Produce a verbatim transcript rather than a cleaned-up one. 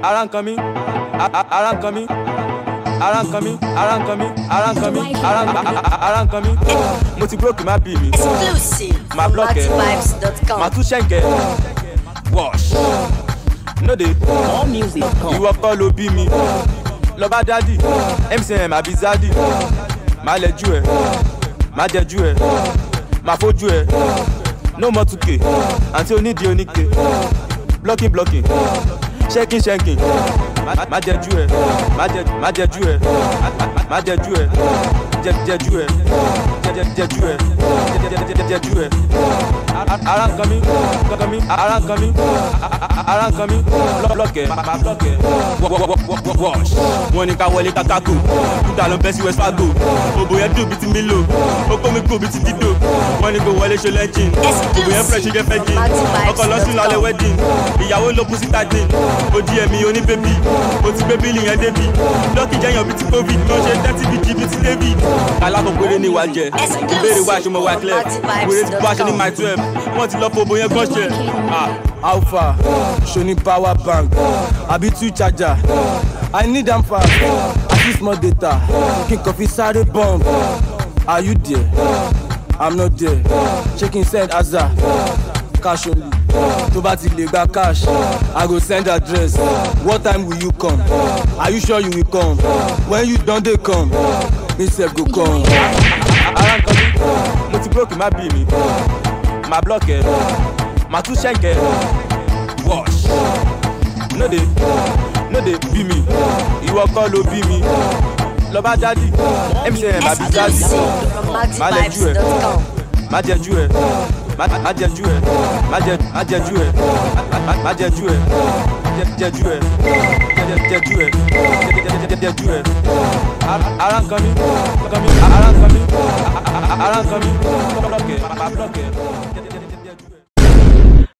ara ń kan mí, ara ń kan mí, ara ń kan mí, ara ń kan mí, ara ń kan mí, ara ń kan mí. Mo ti broke má bí mi. Exclusive. Ma block ẹ, Mativibes dot com. ma tún ṣẹ̀ǹkẹ̀. Wash. No dey. More music. Ìwọ kọ́ ló bí mi. Lọ bá dádì, M C M àbí Zadi. Má lẹ́jú ẹ̀, má jẹ́jú ẹ̀, má fojú ẹ̀. No more two K, àǹtí onídìí oníke. Blocking blocking, shaking shaking. Má jẹ́jú ẹ̀, má jẹ́jú ẹ̀, má jẹ́jú ẹ̀, jẹ́jú ẹ̀, jẹ́jú ẹ̀, jẹ́jú ẹ̀. Ara ń kan mí, kan mí, ara ń kan mí, ara ń kan mí. Block ẹ̀, má block ẹ̀. Wash. Wọ́n ní ká wọlé kákákò, kúta ló ń bẹ́ sí West Fargo. Òbò yẹn dùn bíi ti Milo, ó kó mi kó bíi ti Dido. Wọ́n ní kó wọlé ṣe lẹ́jìn, òbò yẹn fresh ṣe fẹ́ dín. Ọkọ̀ lọ sí lálẹ́ wedding, ìyàwó ló kú sí thirteen. Ó di ẹ̀mí oní bébì, ó ti gbé bílì yẹn débi. Lọ́kì jẹ́yàn bíi ti Covid, ló ṣe thirty bíi ti bíi ti David. Alákọ̀ péré ní ìwà jẹ, ìbéèrè wa ṣe mọ̀ wá clear. Wèrè ti bá ṣe ní my twelve, wọ́n ti lọ fòbò yẹn kọ́ṣẹ́. Alpha, Shoni power bank, àbí two charger. I need am fast, I need more data. King Coffee sáré bomb. Are you there? I'm not there. Checking send Azza, cash only. Tó bá ti lè gba cash, I go send address. What time will you come? Are you sure you will come? When you don dey come, me sef go come. Ara ń kan mí, mo ti broke má bí mi. Ma block ẹ̀, ma tún ṣẹ̀ǹkẹ̀. Wash. No dey, no dey bí mi. Ìwọ kọ́ ló bí mi. Lọ bá dádì, M C M àbí Zadi. Exclusive from Má lẹ́jú Mativibes ẹ̀, dot com. má jẹ́jú ẹ̀, má jẹ́jú ẹ̀, má jẹ́jú ẹ̀, má jẹ́jú ẹ̀, jẹ́jú ẹ̀, jẹ́jú ẹ̀, jẹ́jú ẹ̀. Ara ń kan mí, kan mí, ara ń kan mí, ara ń kan mí. Block ẹ̀, má block ẹ̀.